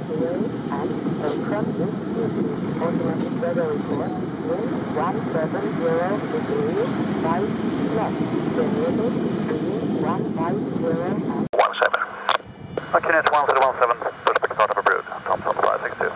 clearing and apron is easy. Automatic weather report, wind 170 degrees, 5 knots. Variable speed 150 and 17. Unit 1017, suspect start of a brood, Thompson 562.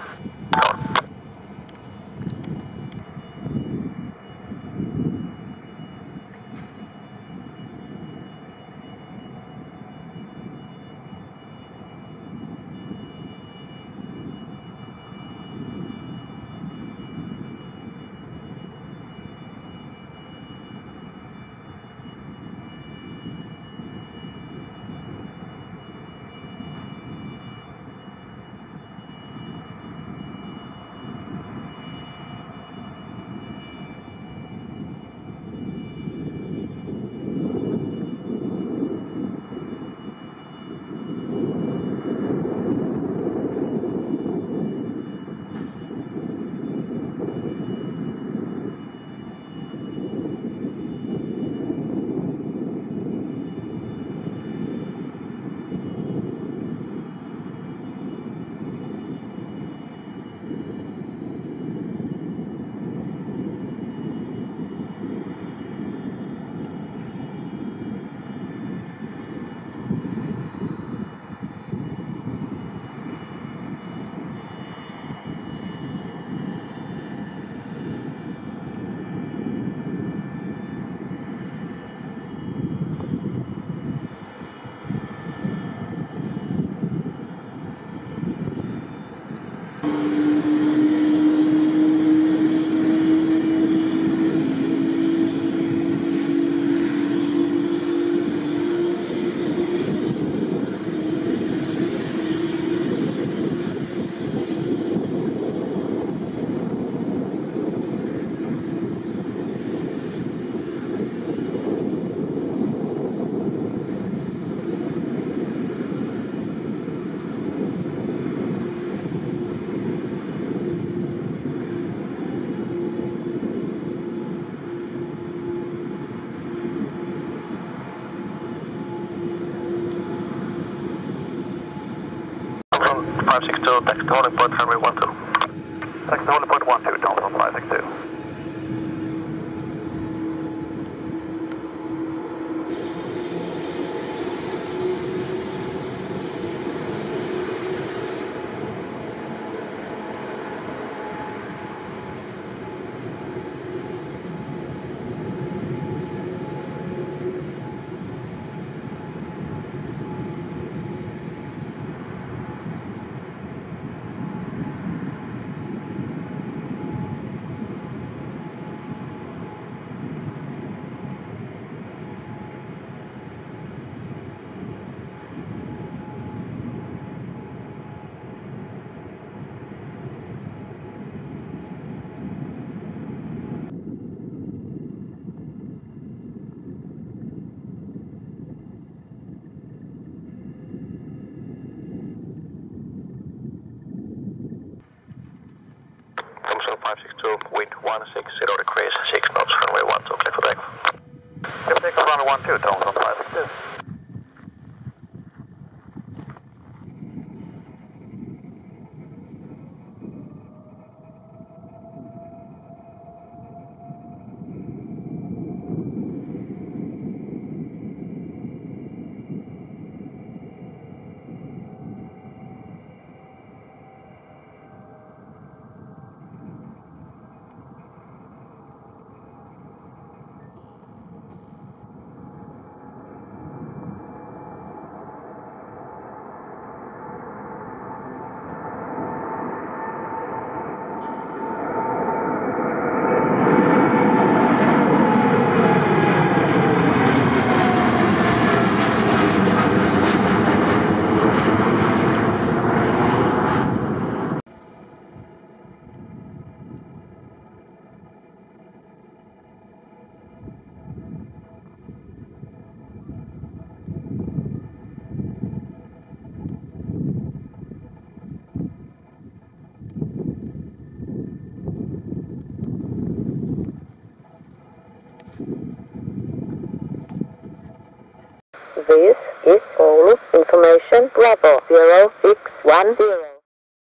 Thompson 562, text holding point, runway 12. Text holding point 12, Thompson 562. Thompson 562, wind 160 degrees, 6 knots, runway 12, clear for takeoff. Clear for takeoff, runway 12, Thompson 562. This is Oulu Information Bravo 0610.